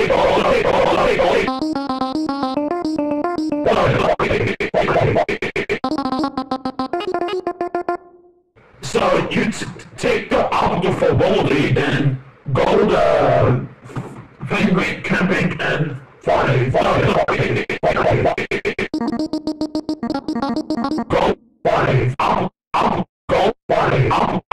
So you take the auto for Wally and go to penguin camping and fly. Go fly. Go fly.